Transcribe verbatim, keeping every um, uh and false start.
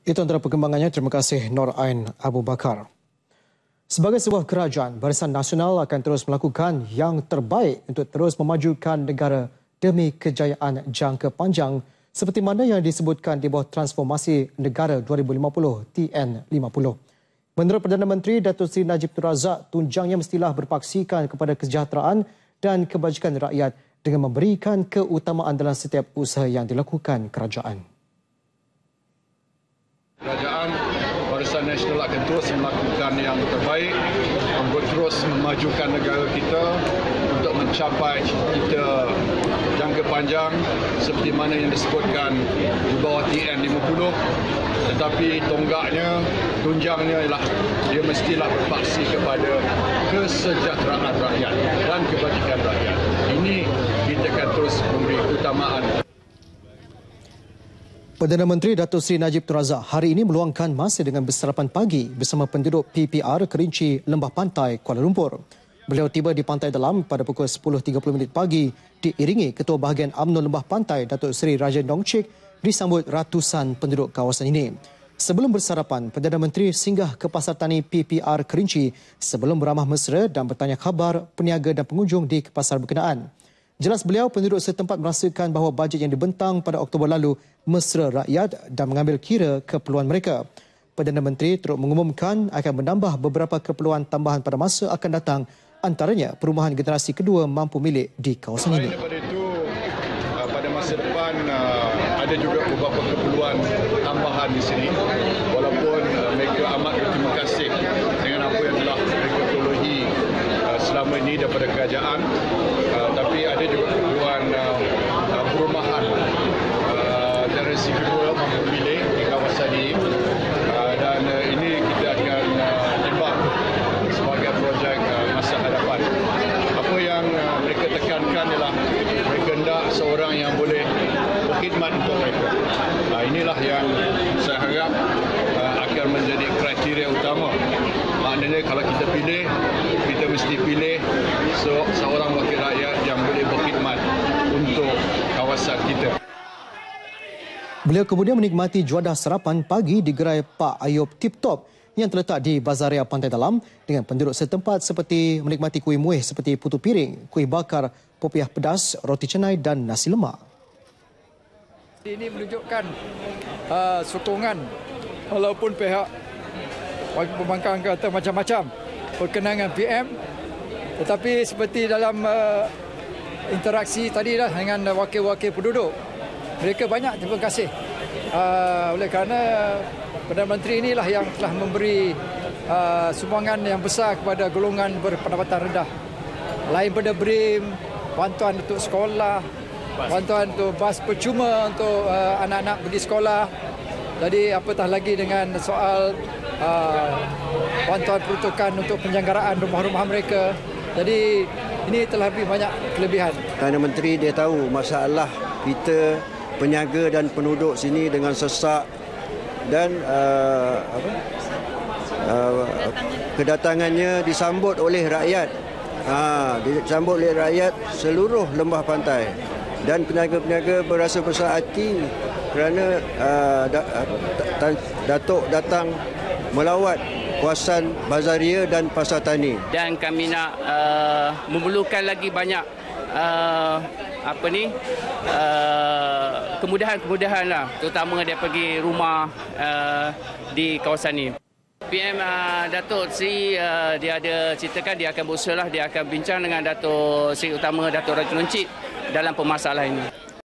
Itu antara perkembangannya. Terima kasih Nur Ain Abu Bakar. Sebagai sebuah kerajaan, Barisan Nasional akan terus melakukan yang terbaik untuk terus memajukan negara demi kejayaan jangka panjang seperti mana yang disebutkan di bawah Transformasi Negara dua ribu lima puluh T N lima puluh. Menurut Perdana Menteri Datuk Seri Najib Tun Razak, tunjangnya mestilah berpaksikan kepada kesejahteraan dan kebajikan rakyat dengan memberikan keutamaan dalam setiap usaha yang dilakukan kerajaan. Kerajaan Barisan Nasional akan terus melakukan yang terbaik untuk terus memajukan negara kita untuk mencapai cita jangka panjang seperti mana yang disebutkan di bawah T N lima puluh. Tetapi tonggaknya, tunjangnya ialah dia mestilah berpaksi kepada kesejahteraan rakyat dan kebajikan rakyat. Ini kita akan terus memberi keutamaan. Perdana Menteri Datuk Seri Najib Tun Razak hari ini meluangkan masa dengan bersarapan pagi bersama penduduk P P R Kerinci Lembah Pantai, Kuala Lumpur. Beliau tiba di Pantai Dalam pada pukul sepuluh tiga puluh minit pagi diiringi Ketua Bahagian UMNO Lembah Pantai Datuk Seri Raja Dongcik disambut ratusan penduduk kawasan ini. Sebelum bersarapan, Perdana Menteri singgah ke Pasar Tani P P R Kerinci sebelum beramah mesra dan bertanya khabar peniaga dan pengunjung di pasar berkenaan. Jelas beliau, penduduk setempat merasakan bahawa bajet yang dibentang pada Oktober lalu mesra rakyat dan mengambil kira keperluan mereka. Perdana Menteri turut mengumumkan akan menambah beberapa keperluan tambahan pada masa akan datang, antaranya perumahan generasi kedua mampu milik di kawasan ini. Daripada itu, pada masa depan ada juga beberapa keperluan tambahan di sini. Walaupun mereka amat berterima kasih dengan apa yang telah mereka perolehi selama ini daripada kerajaan, tapi ada juga keperluan perumahan generasi kedua mampu milik di kawasan ini, dan ini kita akan timbang sebagai projek masa hadapan. Apa yang mereka tekankan ialah mereka hendak seorang yang boleh berkhidmat untuk mereka. Inilah yang saya harap akan menjadi kriteria utama. Maknanya kalau kita pilih, kita mesti pilih seorang wakil rakyat yang boleh berkhidmat untuk kawasan kita. Beliau kemudian menikmati juadah sarapan pagi di gerai Pak Ayub Tip Top yang terletak di Bazaria Pantai Dalam dengan penduduk setempat seperti menikmati kuih muih seperti putu piring, kuih bakar, popiah pedas, roti canai dan nasi lemak. Ini menunjukkan uh, sokongan walaupun pihak pembangkang kata macam-macam berkenaan P M, tetapi seperti dalam uh, interaksi tadi lah dengan wakil-wakil penduduk, mereka banyak terima kasih. Uh, oleh kerana Perdana Menteri inilah yang telah memberi uh, sumbangan yang besar kepada golongan berpendapatan rendah. Lain pada BRIM, bantuan untuk sekolah, bantuan untuk bas percuma untuk uh, anak-anak pergi sekolah. Jadi apatah lagi dengan soal uh, bantuan peruntukan untuk penyelenggaraan rumah-rumah mereka. Jadi ini telah lebih banyak kelebihan. Perdana Menteri dia tahu masalah kita peniaga dan penduduk sini dengan sesak dan uh, apa, uh, kedatangannya disambut oleh rakyat. Ha, disambut oleh rakyat seluruh lembah pantai dan peniaga-peniaga berasa besar hati kerana uh, Datuk datang melawat kawasan Bazaria dan Pasar Tani. Dan kami nak uh, memerlukan lagi banyak uh, apa ni uh, kemudahan-kemudahan lah, terutama dia pergi rumah uh, di kawasan ni. P M uh, Datuk Seri uh, dia ada ceritakan dia akan berusaha lah, dia akan bincang dengan Datuk Seri Utama Datuk Raja Dongcik dalam permasalahan ini.